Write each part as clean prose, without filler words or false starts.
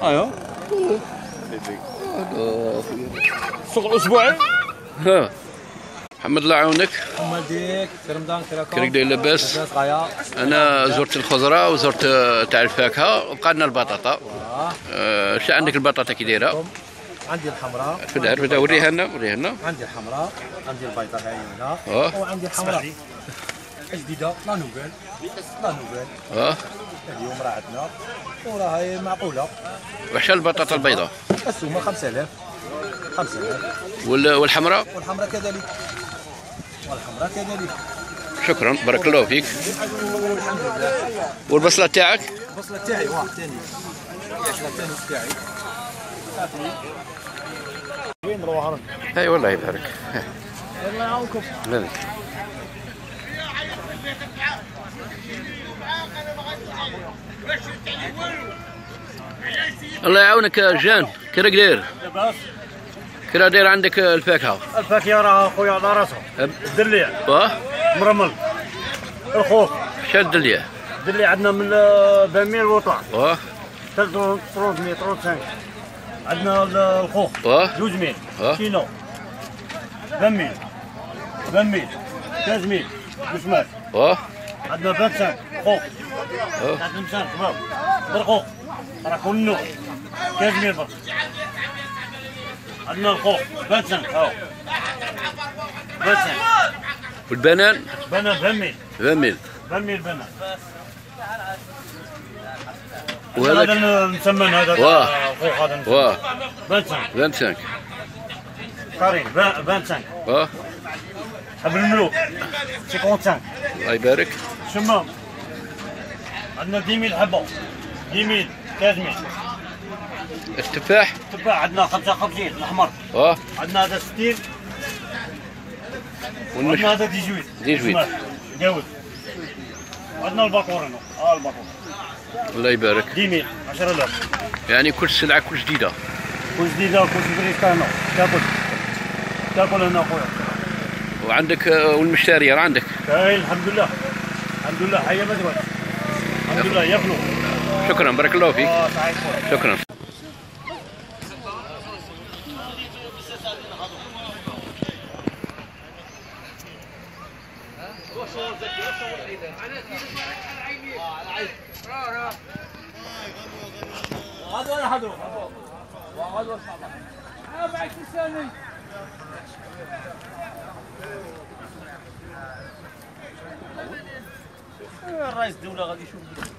ايوا السوق الاسبوعي. ها محمد الله يعاونك. محمد ديك سي رمضان كيراكم؟ كيراك داير لاباس؟ انا زرت الخضره وزرت تاع الفاكهه وبقى لنا البطاطا. شنو عندك البطاطا كي دايره؟ عندي الحمراء. فدا وريها لنا وريها لنا. عندي الحمراء، عندي البيضاء هاي هنا، وعندي الحمراء جديده لا نوفيل. لا نوفيل. اليوم راه عندنا وراهي معقوله. وحشا البطاطا البيضاء؟ السومه 5000. 5000. والحمراء؟ والحمراء كذلك. والحمراء كذلك. شكرا بارك الله فيك. الحمد لله. والبصله تاعك؟ البصله تاعي واحد ثاني. البصله الثاني تاعي. وين نروح؟ اي والله يبارك. الله يعاونكم. مالك. الله يعاونك جان. كيراك داير؟ لاباس. كيرا داير عندك الفاكهه؟ الفاكهه راه خويا على راسها. الدليع. مرمل. الخوخ. شحال الدليع؟ الدليع عندنا من 20000 وطلع. 335. عندنا الخوخ 1200 كيلو. 20000 20000 13000 بسمات. عندنا 25 خوخ. تاع 25 شباب. بالخوخ راه كله 15000 برك. عندنا الخوخ 25 هاو 25. والبنان؟ بنان 20000. 20000. 20000 بنان. وهذاك هذا المسمن هذا الخوخ هذا 25. 25. كريم 25. حبل الملوك 55. الله يبارك. شمام عندنا 10000 حبه. 10000 13000. التفاح؟ التفاح عندنا 55 الاحمر. عندنا هذا 60. عندنا هذا 18. جاوز. عندنا الباطور هنا. الباطور. الله يبارك. 10000 10000. يعني كل سلعه كل جديده. كل جديده وكل بريكه هنا. تاكل هنا خويا. وعندك والمشتريه راه عندك؟ الحمد لله. الحمد لله حيه مدوى. الحمد لله ياكلوا. شكرا بارك الله فيك. شكرا. رئيس الدولة غادي يشوف.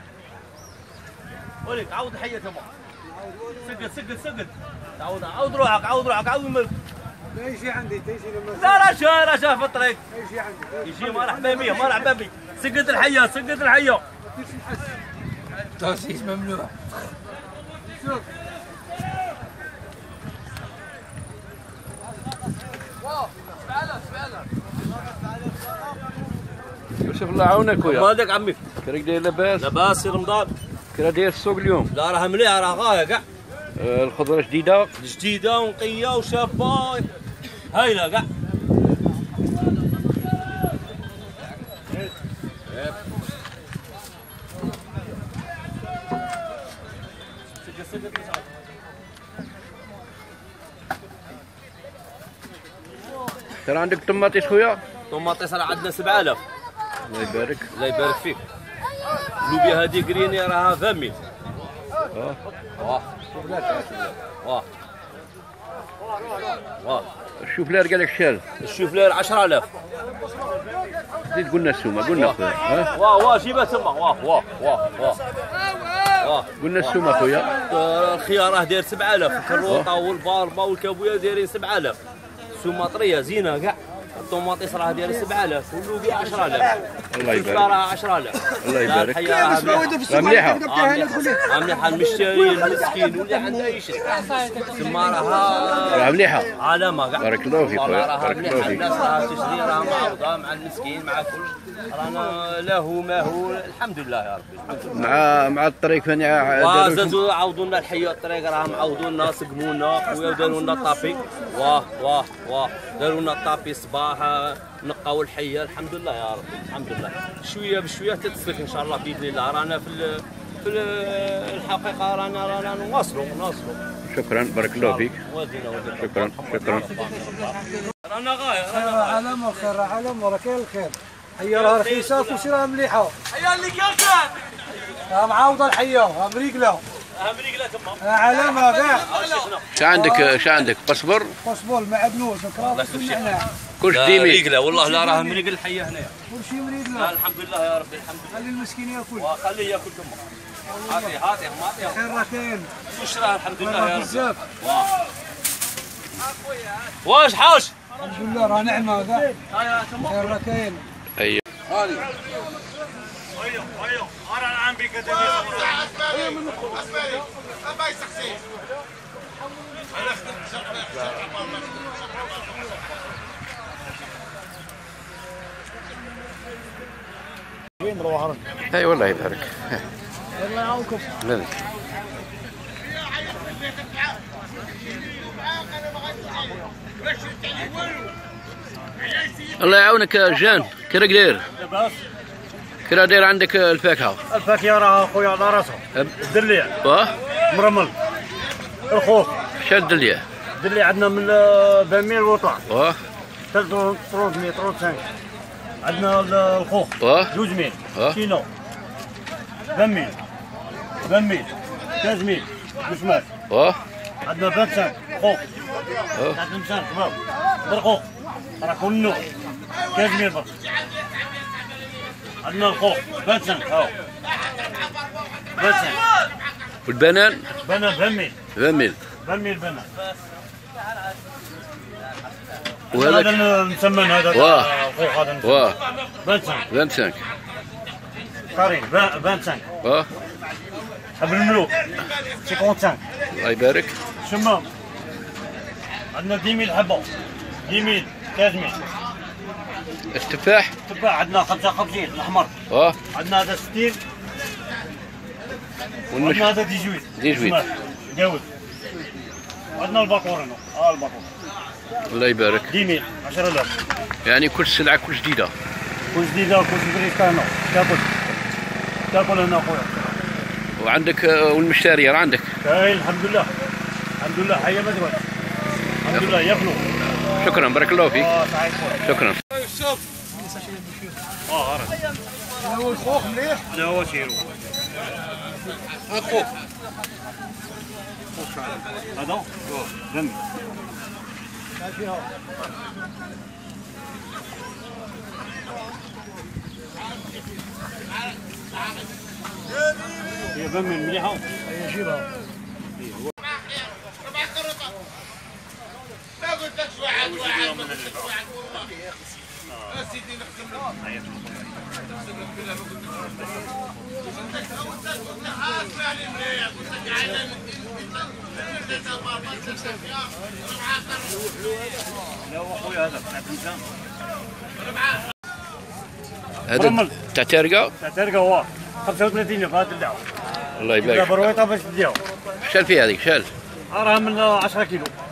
وليك عاود حية تما. سقط. عاود روحك عاود الملك. يجي عندي لا راه شاف في الطريق. يجي عندي. يجي مرحبا بيه. سقط الحية. تاسيس ممنوع. شوف. يوسف الله يعاونك خويا. مالك عمي؟ كيراك داير لاباس؟ لاباس سي رمضان. كيرا داير السوق اليوم؟ لا راه مليح راه غايه كاع. الخضره جديده ونقيه وشابه هايله كاع. كان عندك طماطيش خويا؟ طماطيس راه عندنا 7000. الله يبارك. الله يبارك فيك. اللوبيا هذه كريني راها 20000. الشوفلير قال لك شحال؟ الشوفلير 10000. زيد قلنا السومه قلنا خويا. جيبها تما. قلنا السومه خويا. الخيار راه داير 7000. الكروطه والباربه والكابويه دايرين 7000. السومه طريه زينه كاع. الطوماطيس راه داير 7000 واللوبيا 10000. الله يبارك. راه 10000. الله يبارك. مليحه. مليحه المشتري المسكين واللي عنده اي شيء. تما راه مليحه. علامه كاع. بارك الله فيك خويا. بارك الله فيك. الناس راه تشري راه معوضه مع المسكين مع كل. رانا له ما هو الحمد لله يا ربي. الحمد لله. مع الطريق ثاني زادوا عوضوا لنا الحيه الطريق راه معوضوا لنا سقموا لنا خويا وداروا لنا الطابي. داروا لنا الطابي صباح نقاو الحيه الحمد لله يا ربي. الحمد لله شويه بشويه تتسلك ان شاء الله باذن الله. رانا في في الحقيقه رانا نواصلوا. شكرا، بارك الله فيك. شكرا. رانا غايه خير علم وخير علم وراه كاين الخير. حيه راه رخيصه وكلشي راه مليحه. حيه اللي كان راه معوضه الحيه راه مريقله. امريكا تما علامه كاع. شو عندك؟ قصبر؟ قصبول معدنوس كراوس والنعناع. كلش ديمي. مريقله والله لا راه مريقل الحيه هنايا. كلشي مريقله. لا الحمد لله يا ربي الحمد لله. خلي المسكين ياكل. وخليه ياكل تما. هاتي خير راه كاين. وش راه الحمد لله يا ربي. بزاف. واش حاش؟ الحمد لله راه نعمه كاع. خير راه كاين. ايوه. انا الان بك اي والله يبارك. الله يعاونكم. الله يعاونك يا جان. كرا داير؟ كرا داير عندك الفاكهه؟ الفاكهه راه خويا على راسها. الدليع مرمل. الخوخ شحال الدليع؟ الدليع عندنا من 20 وطلع. 335. عندنا الخوخ 12 كيلو. 20 15 بسمات. عندنا 25 خوخ. تاع المسان كبار. برخوخ راه كل نوع 15 برك. عندنا الخوخ 25 هاو 25. والبنان؟ بنان 20 20 بنان. وهذاك هذا المسمن هذا خوخ هذا 25 قريب 25. حب الملوك 55. الله يبارك. شمام عندنا 10,000 حبه 10,000 13,000. التفاح؟ التفاح عندنا 55 الاحمر. عندنا هذا 60. وعندنا هذا 18 جاوز. وعندنا الباكور هنا الباكور. الله يبارك. 10,000 10,000. يعني كل سلعه كل جديده. كل جديده وكل فريسكا هنا. تاكل هنا خويا. وعندك والمشتري راه عندك؟ كاين الحمد لله حيه ما تبغى. الحمد لله ياكلوا. شكرا، بارك الله فيك. شكرا. هذا هو الخوخ مليح. هذا هو شيرو. الخوخ هذا دم. هي دم مليحه. هي جيبها. ما قلت لك واحد سيدي نقسم لك. هذا تاع تارقه؟ تاع تارقه هو 35 في هذا الدعوه. الله يبارك. برويطه باش تديها. شحال فيها هذيك؟ شحال؟ راه من 10 كيلو.